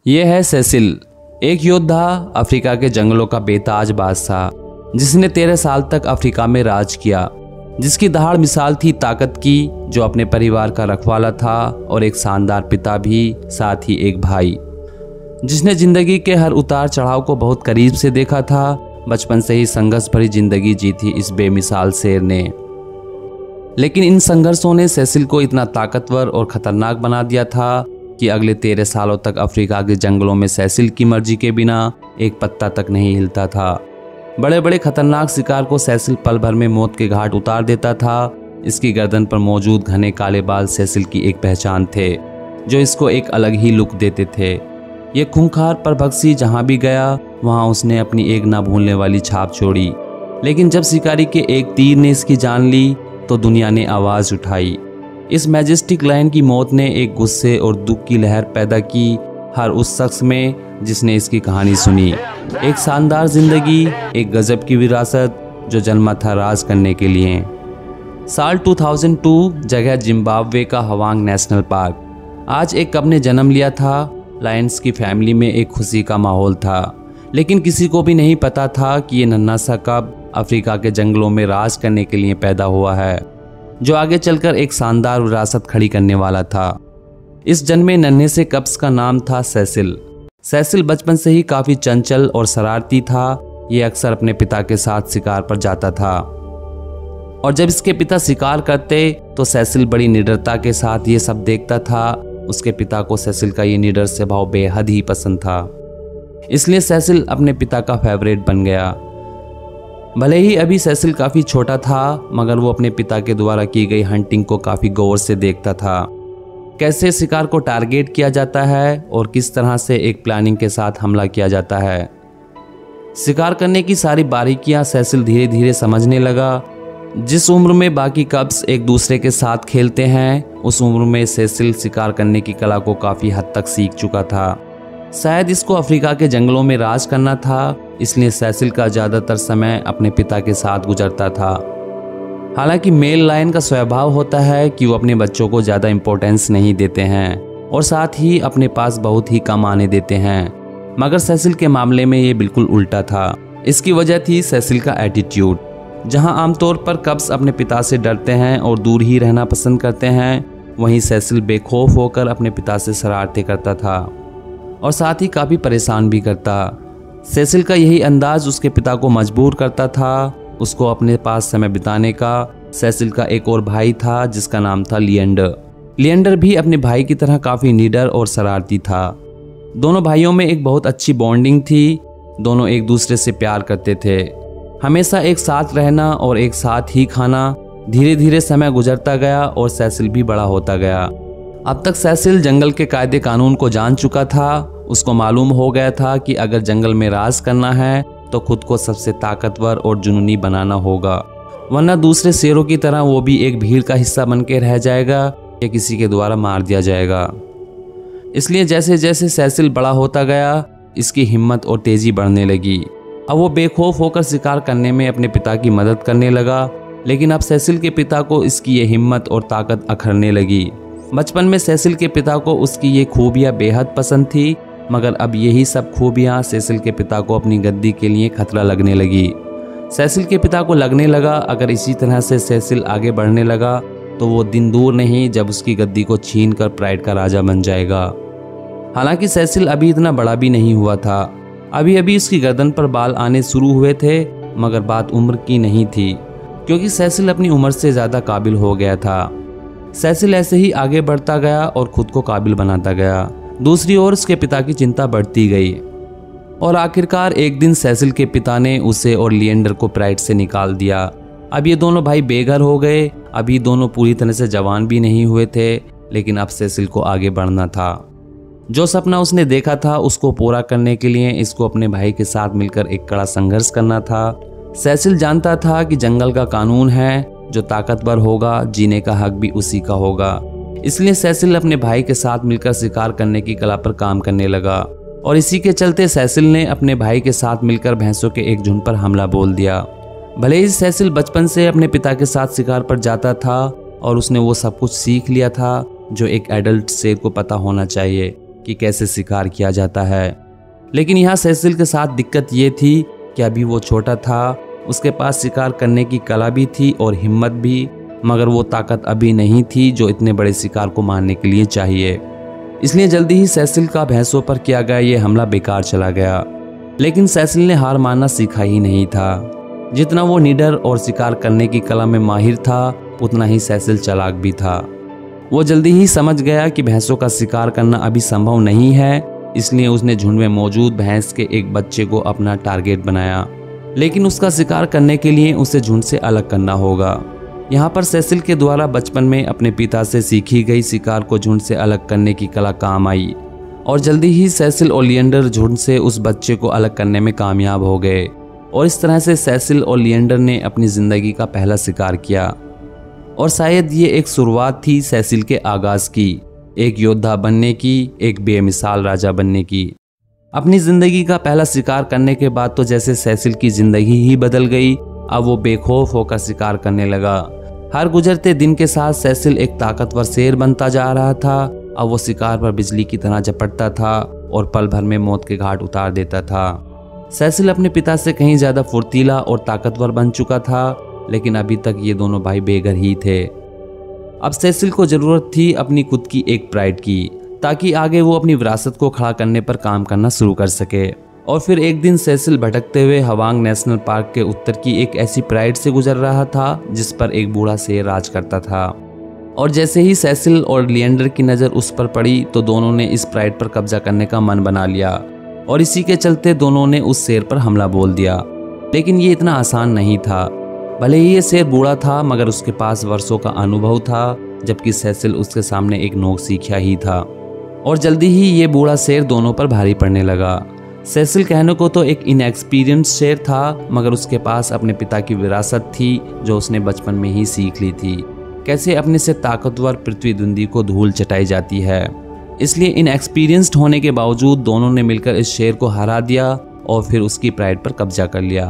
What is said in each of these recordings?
ये है सेसिल, एक योद्धा, अफ्रीका के जंगलों का बेताज बादशाह, जिसने 13 साल तक अफ्रीका में राज किया, जिसकी दहाड़ मिसाल थी ताकत की, जो अपने परिवार का रखवाला था और एक शानदार पिता भी, साथ ही एक भाई, जिसने जिंदगी के हर उतार चढ़ाव को बहुत करीब से देखा था। बचपन से ही संघर्ष भरी जिंदगी जी थी इस बेमिसाल शेर ने, लेकिन इन संघर्षों ने सेसिल को इतना ताकतवर और खतरनाक बना दिया था कि अगले 13 सालों तक अफ्रीका के जंगलों में सेसिल की मर्जी के बिना एक पत्ता तक नहीं हिलता था। बड़े बड़े खतरनाक शिकार को सेसिल पल भर में मौत के घाट उतार देता था। इसकी गर्दन पर मौजूद घने काले बाल सेसिल की एक पहचान थे, जो इसको एक अलग ही लुक देते थे। ये खूंखार परभक्षी जहां भी गया वहां उसने अपनी एक ना भूलने वाली छाप छोड़ी। लेकिन जब शिकारी के एक तीर ने इसकी जान ली तो दुनिया ने आवाज उठाई। इस मैजेस्टिक लायन की मौत ने एक गुस्से और दुख की लहर पैदा की हर उस शख्स में जिसने इसकी कहानी सुनी। एक शानदार जिंदगी, एक गजब की विरासत जो जन्मा था राज करने के लिए। साल 2002, जगह जिम्बाब्वे का हवांग नेशनल पार्क। आज एक कब ने जन्म लिया था। लायंस की फैमिली में एक खुशी का माहौल था, लेकिन किसी को भी नहीं पता था कि ये नन्हा सा कब अफ्रीका के जंगलों में राज करने के लिए पैदा हुआ है, जो आगे चलकर एक शानदार विरासत खड़ी करने वाला था। इस जन्मे नन्हे से कब्स का नाम था सेसिल। सेसिल बचपन से ही काफी चंचल और शरारती था। ये अक्सर अपने पिता के साथ शिकार पर जाता था, और जब इसके पिता शिकार करते तो सेसिल बड़ी निडरता के साथ ये सब देखता था। उसके पिता को सेसिल का ये निडर स्वभाव बेहद ही पसंद था, इसलिए सेसिल अपने पिता का फेवरेट बन गया। भले ही अभी सेसिल काफी छोटा था, मगर वो अपने पिता के द्वारा की गई हंटिंग को काफी गौर से देखता था। कैसे शिकार को टारगेट किया जाता है और किस तरह से एक प्लानिंग के साथ हमला किया जाता है। शिकार करने की सारी बारीकियां सेसिल धीरे धीरे समझने लगा। जिस उम्र में बाकी कब्स एक दूसरे के साथ खेलते हैं, उस उम्र में सेसिल शिकार करने की कला को काफी हद तक सीख चुका था। शायद इसको अफ्रीका के जंगलों में राज करना था, इसलिए सेसिल का ज्यादातर समय अपने पिता के साथ गुजरता था। हालांकि मेल लायन का स्वभाव होता है कि वो अपने बच्चों को ज्यादा इंपॉर्टेंस नहीं देते हैं और साथ ही अपने पास बहुत ही कम आने देते हैं, मगर सेसिल के मामले में ये बिल्कुल उल्टा था। इसकी वजह थी सेसिल का एटीट्यूड। जहां आमतौर पर कब्स अपने पिता से डरते हैं और दूर ही रहना पसंद करते हैं, वहीं सेसिल बेखौफ होकर अपने पिता से शरारतें करता था और साथ ही काफ़ी परेशान भी करता। सेसिल का यही अंदाज उसके पिता को मजबूर करता था उसको अपने पास समय बिताने का। सेसिल का एक और भाई था जिसका नाम था लिएंडर। लिएंडर भी अपने भाई की तरह काफ़ी निडर और शरारती था। दोनों भाइयों में एक बहुत अच्छी बॉन्डिंग थी। दोनों एक दूसरे से प्यार करते थे, हमेशा एक साथ रहना और एक साथ ही खाना। धीरे धीरे समय गुजरता गया और सेसिल भी बड़ा होता गया। अब तक सेसिल जंगल के कायदे कानून को जान चुका था। उसको मालूम हो गया था कि अगर जंगल में राज करना है तो खुद को सबसे ताकतवर और जुनूनी बनाना होगा, वरना दूसरे शेरों की तरह वो भी एक भीड़ का हिस्सा बन के रह जाएगा या किसी के द्वारा मार दिया जाएगा। इसलिए जैसे जैसे सेसिल बड़ा होता गया, इसकी हिम्मत और तेजी बढ़ने लगी। अब वो बेखौफ होकर शिकार करने में अपने पिता की मदद करने लगा, लेकिन अब सेसिल के पिता को इसकी ये हिम्मत और ताकत अखरने लगी। बचपन में सेसिल के पिता को उसकी ये खूबियाँ बेहद पसंद थी, मगर अब यही सब खूबियाँ सेसिल के पिता को अपनी गद्दी के लिए खतरा लगने लगी। सेसिल के पिता को लगने लगा अगर इसी तरह से सेसिल आगे बढ़ने लगा तो वो दिन दूर नहीं जब उसकी गद्दी को छीन कर प्राइड का राजा बन जाएगा। हालांकि सेसिल अभी इतना बड़ा भी नहीं हुआ था। अभी अभी उसकी गर्दन पर बाल आने शुरू हुए थे, मगर बात उम्र की नहीं थी, क्योंकि सेसिल अपनी उम्र से ज़्यादा काबिल हो गया था। सेसिल ऐसे ही आगे बढ़ता गया और खुद को काबिल बनाता गया। दूसरी ओर उसके पिता की चिंता बढ़ती गई और आखिरकार एक दिन सेसिल के पिता ने उसे और लिएंडर को प्राइड से निकाल दिया। अब ये दोनों भाई बेघर हो गए। अभी दोनों पूरी तरह से जवान भी नहीं हुए थे, लेकिन अब सेसिल को आगे बढ़ना था। जो सपना उसने देखा था उसको पूरा करने के लिए इसको अपने भाई के साथ मिलकर एक कड़ा संघर्ष करना था। सेसिल जानता था कि जंगल का कानून है, जो ताकतवर होगा जीने का हक भी उसी का होगा। इसलिए सेसिल अपने भाई के साथ मिलकर शिकार करने की कला पर काम करने लगा और इसी के चलते सेसिल ने अपने भाई के साथ मिलकर भैंसों के एक झुंड पर हमला बोल दिया। भले ही सेसिल बचपन से अपने पिता के साथ शिकार पर जाता था और उसने वो सब कुछ सीख लिया था जो एक एडल्ट शेर को पता होना चाहिए, कि कैसे शिकार किया जाता है। लेकिन यहाँ सेसिल के साथ दिक्कत ये थी कि अभी वो छोटा था, उसके पास शिकार करने की कला भी थी और हिम्मत भी, मगर वो ताकत अभी नहीं थी जो इतने बड़े शिकार को मारने के लिए चाहिए। इसलिए जल्दी ही सेसिल का भैंसों पर किया गया ये हमला बेकार चला गया। लेकिन सेसिल ने हार मानना सीखा ही नहीं था। जितना वो निडर और शिकार करने की कला में माहिर था, उतना ही सेसिल चालाक भी था। वो जल्दी ही समझ गया कि भैंसों का शिकार करना अभी संभव नहीं है, इसलिए उसने झुंड में मौजूद भैंस के एक बच्चे को अपना टारगेट बनाया। लेकिन उसका शिकार करने के लिए उसे झुंड से अलग करना होगा। यहाँ पर सेसिल के द्वारा बचपन में अपने पिता से सीखी गई शिकार को झुंड से अलग करने की कला काम आई और जल्दी ही सेसिल और लिएंडर झुंड से उस बच्चे को अलग करने में कामयाब हो गए। और इस तरह से सेसिल और लिएंडर ने अपनी जिंदगी का पहला शिकार किया। और शायद ये एक शुरुआत थी सेसिल के आगाज की, एक योद्धा बनने की, एक बेमिसाल राजा बनने की। अपनी जिंदगी का पहला शिकार करने के बाद तो जैसे सेसिल की जिंदगी ही बदल गई। अब वो बेखौफ होकर शिकार करने लगा। हर गुजरते दिन के साथ सेसिल एक ताकतवर शेर बनता जा रहा था। अब वो शिकार पर बिजली की तरह झपटता था और पल भर में मौत के घाट उतार देता था। सेसिल अपने पिता से कहीं ज्यादा फुर्तीला और ताकतवर बन चुका था, लेकिन अभी तक ये दोनों भाई बेघर ही थे। अब सेसिल को जरूरत थी अपनी खुद की एक प्राइड की, ताकि आगे वो अपनी विरासत को खड़ा करने पर काम करना शुरू कर सके। और फिर एक दिन सेसिल भटकते हुए हवांग नेशनल पार्क के उत्तर की एक ऐसी प्राइड से गुजर रहा था जिस पर एक बूढ़ा शेर राज करता था। और जैसे ही सेसिल और लिएंडर की नज़र उस पर पड़ी तो दोनों ने इस प्राइड पर कब्जा करने का मन बना लिया और इसी के चलते दोनों ने उस शेर पर हमला बोल दिया। लेकिन ये इतना आसान नहीं था। भले ही ये शेर बूढ़ा था, मगर उसके पास वर्षों का अनुभव था, जबकि सेसिल उसके सामने एक नोक सीखा ही था। और जल्दी ही ये बूढ़ा शेर दोनों पर भारी पड़ने लगा। सेसिल कहने को तो एक इनएक्सपीरियंस शेर था, मगर उसके पास अपने पिता की विरासत थी जो उसने बचपन में ही सीख ली थी, कैसे अपने से ताकतवर पृथ्वी दुंदी को धूल चटाई जाती है। इसलिए इनएक्सपीरियंस्ड होने के बावजूद दोनों ने मिलकर इस शेर को हरा दिया और फिर उसकी प्राइड पर कब्जा कर लिया।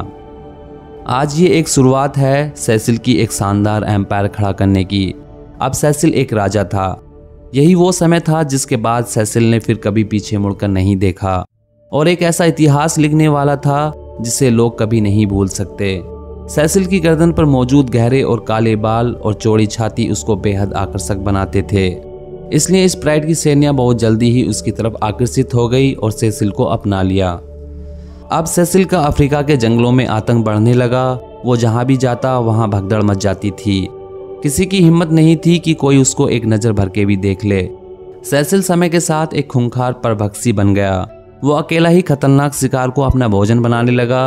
आज ये एक शुरुआत है सेसिल की एक शानदार एम्पायर खड़ा करने की। अब सेसिल एक राजा था। यही वो समय था जिसके बाद सेसिल ने फिर कभी पीछे मुड़कर नहीं देखा और एक ऐसा इतिहास लिखने वाला था जिसे लोग कभी नहीं भूल सकते। सेसिल की गर्दन पर मौजूद गहरे और काले बाल और चौड़ी छाती उसको बेहद आकर्षक बनाते थे। इसलिए इस प्राइड की सेना बहुत जल्दी ही उसकी तरफ आकर्षित हो गई और सेसिल को अपना लिया। अब सेसिल का अफ्रीका के जंगलों में आतंक बढ़ने लगा। वो जहां भी जाता वहां भगदड़ मच जाती थी। किसी की हिम्मत नहीं थी कि कोई उसको एक नज़र भर के भी देख ले। सेसिल समय के साथ एक खूंखार परभक्षी बन गया। वो अकेला ही खतरनाक शिकार को अपना भोजन बनाने लगा।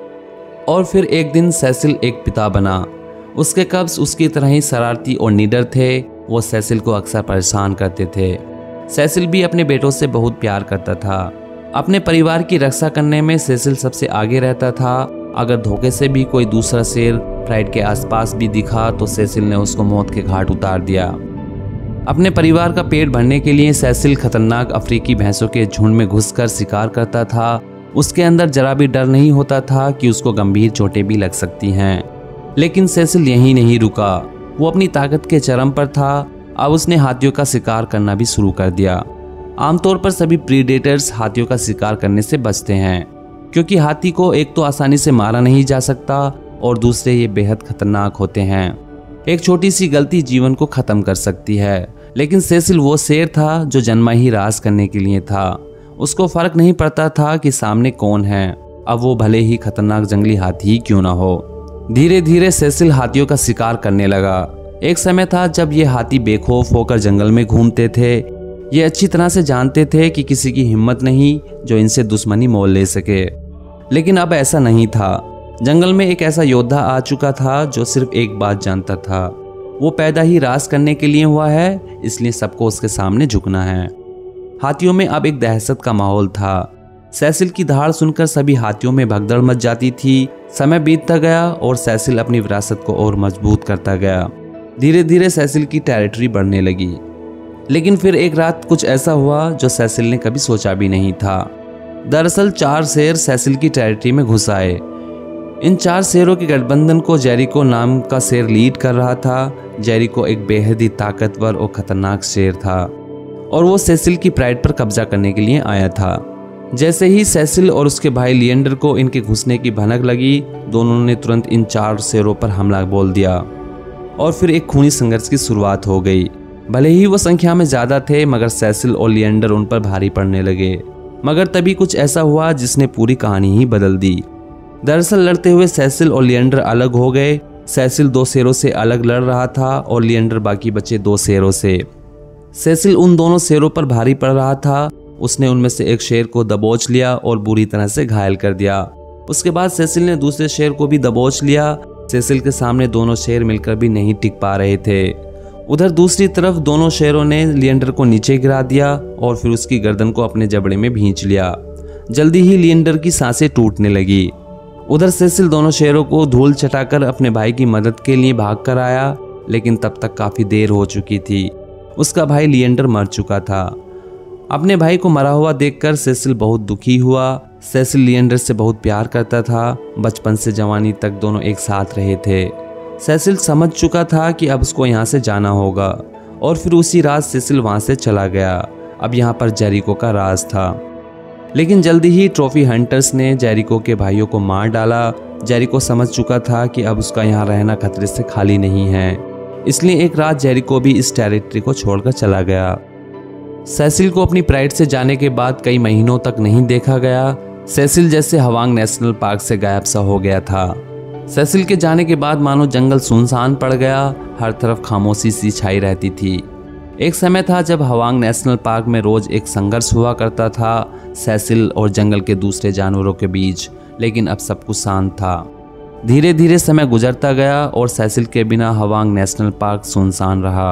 और फिर एक दिन सेसिल एक पिता बना। उसके कब्ज उसकी तरह ही शरारती और निडर थे। वो सेसिल को अक्सर परेशान करते थे। सेसिल भी अपने बेटों से बहुत प्यार करता था। अपने परिवार की रक्षा करने में सेसिल सबसे आगे रहता था। अगर धोखे से भी कोई दूसरा शेर प्राइड के आसपास भी दिखा तो सेसिल ने उसको मौत के घाट उतार दिया। अपने परिवार का पेट भरने के लिए सेसिल खतरनाक अफ्रीकी भैंसों के झुंड में घुसकर शिकार करता था। उसके अंदर जरा भी डर नहीं होता था कि उसको गंभीर चोटें भी लग सकती हैं। लेकिन सेसिल यहीं नहीं रुका। वो अपनी ताकत के चरम पर था। अब उसने हाथियों का शिकार करना भी शुरू कर दिया। आमतौर पर सभी प्रीडेटर्स हाथियों का शिकार करने से बचते हैं, क्योंकि हाथी को एक तो आसानी से मारा नहीं जा सकता और दूसरे ये बेहद खतरनाक होते हैं। एक छोटी सी गलती जीवन को खत्म कर सकती है। लेकिन सेसिल वो शेर था जो जन्मा ही राज करने के लिए था। उसको फर्क नहीं पड़ता था कि सामने कौन है, अब वो भले ही खतरनाक जंगली हाथी ही क्यों ना हो। धीरे धीरे सेसिल हाथियों का शिकार करने लगा। एक समय था जब ये हाथी बेखौफ होकर जंगल में घूमते थे। ये अच्छी तरह से जानते थे कि किसी की हिम्मत नहीं जो इनसे दुश्मनी मोल ले सके। लेकिन अब ऐसा नहीं था। जंगल में एक ऐसा योद्धा आ चुका था जो सिर्फ एक बात जानता था, वो पैदा ही राज करने के लिए हुआ है, इसलिए सबको उसके सामने झुकना है। हाथियों में अब एक दहशत का माहौल था। सेसिल की दहाड़ सुनकर सभी हाथियों में भगदड़ मच जाती थी। समय बीतता गया और सेसिल अपनी विरासत को और मजबूत करता गया। धीरे धीरे सेसिल की टेरिटरी बढ़ने लगी। लेकिन फिर एक रात कुछ ऐसा हुआ जो सेसिल ने कभी सोचा भी नहीं था। दरअसल 4 शेर सेसिल की टेरिटरी में घुस आए। इन 4 शेरों के गठबंधन को जेरिको नाम का शेर लीड कर रहा था। जेरिको एक बेहद ही ताकतवर और खतरनाक शेर था और वो सेसिल की प्राइड पर कब्जा करने के लिए आया था। जैसे ही सेसिल और उसके भाई लिएंडर को इनके घुसने की भनक लगी, दोनों ने तुरंत इन 4 शेरों पर हमला बोल दिया और फिर एक खूनी संघर्ष की शुरुआत हो गई। भले ही वो संख्या में ज्यादा थे, मगर सेसिल और लिएंडर उन पर भारी पड़ने लगे। मगर तभी कुछ ऐसा हुआ जिसने पूरी कहानी ही बदल दी। दरअसल लड़ते हुए सेसिल और लिएंडर अलग हो गए। सेसिल 2 शेरों से अलग लड़ रहा था और लिएंडर बाकी बचे 2 शेरों से। सेसिल उन दोनों शेरों पर भारी पड़ रहा था। उसने उनमें से एक शेर को दबोच लिया और बुरी तरह से घायल कर दिया। उसके बाद सेसिल ने दूसरे शेर को भी दबोच लिया। सेसिल के सामने दोनों शेर मिलकर भी नहीं टिक पा रहे थे। उधर दूसरी तरफ दोनों शेरों ने लिएंडर को नीचे गिरा दिया और फिर उसकी गर्दन को अपने जबड़े में भींच लिया। जल्दी ही लिएंडर की सांसें टूटने लगी। उधर सेसिल दोनों शेरों को धूल चटाकर अपने भाई की मदद के लिए भाग कर आया, लेकिन तब तक काफी देर हो चुकी थी। उसका भाई लिएंडर मर चुका था। अपने भाई को मरा हुआ देखकर सेसिल बहुत दुखी हुआ। सेसिल लिएंडर से बहुत प्यार करता था। बचपन से जवानी तक दोनों एक साथ रहे थे। सेसिल समझ चुका था कि अब उसको यहाँ से जाना होगा और फिर उसी रात सेसिल वहाँ से चला गया। अब यहाँ पर जेरिको का राज था। लेकिन जल्दी ही ट्रॉफी हंटर्स ने जेरिको के भाइयों को मार डाला। जेरिको समझ चुका था कि अब उसका यहाँ रहना खतरे से खाली नहीं है, इसलिए एक रात जेरिको भी इस टेरिटरी को छोड़कर चला गया। सेसिल को अपनी प्राइड से जाने के बाद कई महीनों तक नहीं देखा गया। सेसिल जैसे हवांग नेशनल पार्क से गायब सा हो गया था। सेसिल के जाने के बाद मानो जंगल सुनसान पड़ गया। हर तरफ खामोशी सी छाई रहती थी। एक समय था जब हवांग नेशनल पार्क में रोज एक संघर्ष हुआ करता था सेसिल और जंगल के दूसरे जानवरों के बीच, लेकिन अब सब कुछ शांत था। धीरे धीरे समय गुजरता गया और सेसिल के बिना हवांग नेशनल पार्क सुनसान रहा।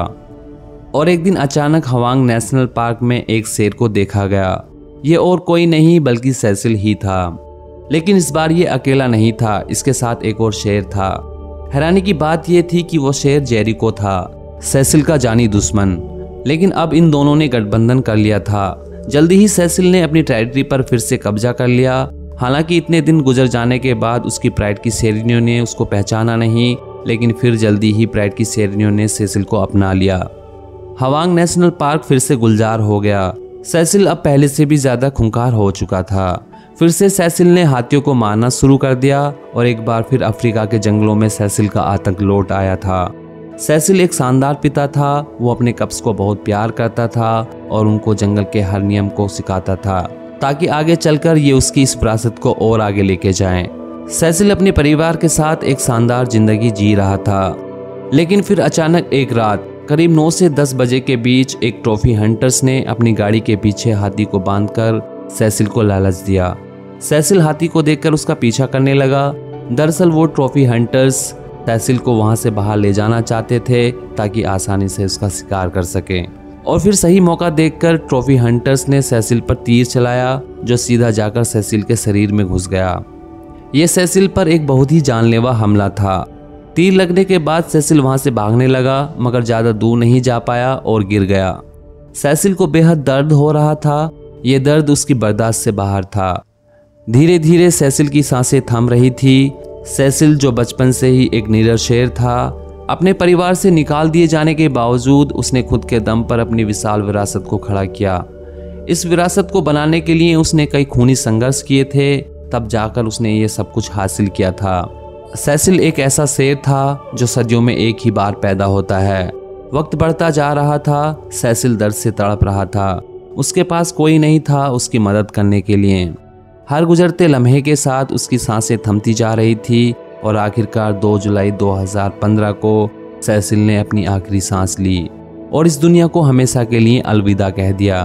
और एक दिन अचानक हवांग नेशनल पार्क में एक शेर को देखा गया। ये और कोई नहीं बल्कि सेसिल ही था। लेकिन इस बार ये अकेला नहीं था, इसके साथ एक और शेर था। हैरानी की बात यह थी कि वो शेर जेरिको था, सेसिल का जानी दुश्मन। लेकिन अब इन दोनों ने गठबंधन कर लिया था। जल्दी ही सेसिल ने अपनी टेरिटरी पर फिर से कब्जा कर लिया। हालांकि इतने दिन गुजर जाने के बाद उसकी प्राइड की शेरनियों ने उसको पहचाना नहीं, लेकिन फिर जल्दी ही प्राइड की शेरनियों ने सेसिल को अपना लिया। हवांग नेशनल पार्क फिर से गुलजार हो गया। सेसिल अब पहले से भी ज्यादा खूंखार हो चुका था। फिर से सेसिल ने हाथियों को मारना शुरू कर दिया और एक बार फिर अफ्रीका के जंगलों में सेसिल का आतंक लौट आया था। सेसिल एक शानदार पिता था। वो अपने कप्स को बहुत प्यार करता था और उनको जंगल के हर नियम को सिखाता था ताकि आगे चलकर ये उसकी इस विरासत को और आगे लेके जाएं। सेसिल अपने परिवार के साथ एक शानदार जिंदगी जी रहा था। लेकिन फिर अचानक एक रात करीब 9 से 10 बजे के बीच एक ट्रॉफी हंटर्स ने अपनी गाड़ी के पीछे हाथी को बांधकर सेसिल को लालच दिया। सेसिल हाथी को देखकर उसका पीछा करने लगा। दरअसल वो ट्रॉफी हंटर्स सेसिल को वहां से बाहर ले जाना चाहते थे ताकि आसानी से उसका शिकार कर सकें। और फिर सही मौका देखकर ट्रॉफी हंटर्स ने सेसिल पर तीर चलाया जो सीधा जाकर सेसिल के शरीर में घुस गया। ये सेसिल पर एक बहुत ही जानलेवा हमला था। तीर लगने के बाद सेसिल वहां से भागने लगा, मगर ज्यादा दूर नहीं जा पाया और गिर गया। सेसिल को बेहद दर्द हो रहा था। ये दर्द उसकी बर्दाश्त से बाहर था। धीरे धीरे सेसिल की सांसें थम रही थी। सेसिल जो बचपन से ही एक निडर शेर था, अपने परिवार से निकाल दिए जाने के बावजूद उसने खुद के दम पर अपनी विशाल विरासत को खड़ा किया। इस विरासत को बनाने के लिए उसने कई खूनी संघर्ष किए थे, तब जाकर उसने ये सब कुछ हासिल किया था। सेसिल एक ऐसा शेर था जो सदियों में एक ही बार पैदा होता है। वक्त बढ़ता जा रहा था। सेसिल दर्द से तड़प रहा था। उसके पास कोई नहीं था उसकी मदद करने के लिए। हर गुजरते लम्हे के साथ उसकी सांसें थमती जा रही थी और आखिरकार 2 जुलाई 2015 को सेसिल ने अपनी आखिरी सांस ली और इस दुनिया को हमेशा के लिए अलविदा कह दिया।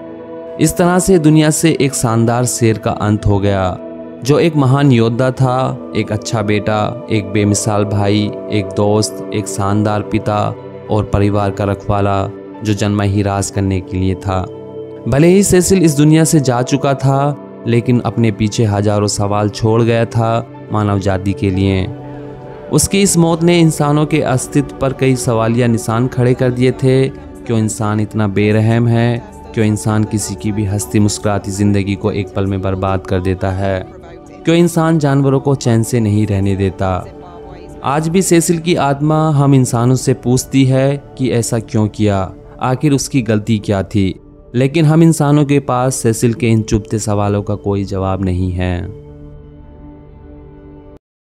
इस तरह से दुनिया से एक शानदार शेर का अंत हो गया, जो एक महान योद्धा था, एक अच्छा बेटा, एक बेमिसाल भाई, एक दोस्त, एक शानदार पिता और परिवार का रखवाला जो जन्मा ही राज करने के लिए था। भले ही सेसिल इस दुनिया से जा चुका था, लेकिन अपने पीछे हजारों सवाल छोड़ गया था मानव जाति के लिए। उसकी इस मौत ने इंसानों के अस्तित्व पर कई सवालिया निशान खड़े कर दिए थे। क्यों इंसान इतना बेरहम है? क्यों इंसान किसी की भी हंसती मुस्कुराती जिंदगी को एक पल में बर्बाद कर देता है? क्यों इंसान जानवरों को चैन से नहीं रहने देता? आज भी सेसिल की आत्मा हम इंसानों से पूछती है कि ऐसा क्यों किया, आखिर उसकी गलती क्या थी। लेकिन हम इंसानों के पास सेसिल के इन चुभते सवालों का कोई जवाब नहीं है।